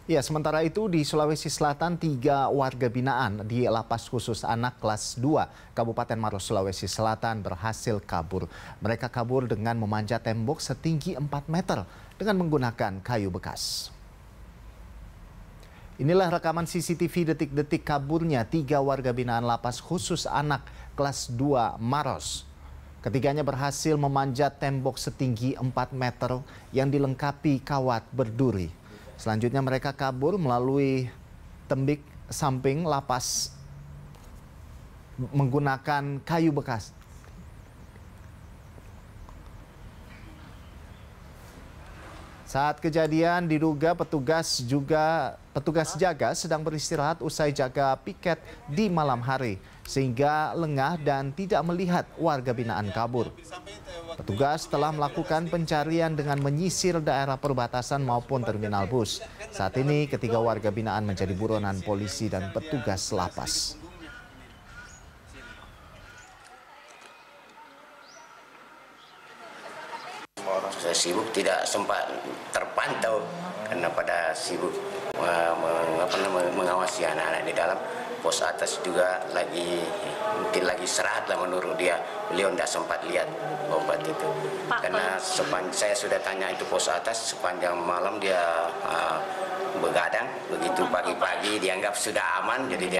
Ya, sementara itu di Sulawesi Selatan, 3 warga binaan di Lapas Khusus Anak kelas 2 Kabupaten Maros, Sulawesi Selatan berhasil kabur. Mereka kabur dengan memanjat tembok setinggi 4 meter dengan menggunakan kayu bekas. Inilah rekaman CCTV detik-detik kaburnya 3 warga binaan Lapas Khusus Anak kelas 2 Maros. Ketiganya berhasil memanjat tembok setinggi 4 meter yang dilengkapi kawat berduri. Selanjutnya mereka kabur melalui tembik samping lapas menggunakan kayu bekas. Saat kejadian diduga petugas jaga sedang beristirahat usai jaga piket di malam hari sehingga lengah dan tidak melihat warga binaan kabur. Petugas telah melakukan pencarian dengan menyisir daerah perbatasan maupun terminal bus. Saat ini ketiga warga binaan menjadi buronan polisi dan petugas lapas. Saya sibuk tidak sempat terpantau karena pada sibuk mengawasi anak-anak di dalam. Pos atas juga mungkin lagi istirahat lah menurut dia. Beliau tidak sempat lihat obat itu. Karena saya sudah tanya itu pos atas, sepanjang malam dia begadang. Begitu pagi-pagi dianggap sudah aman, jadi dia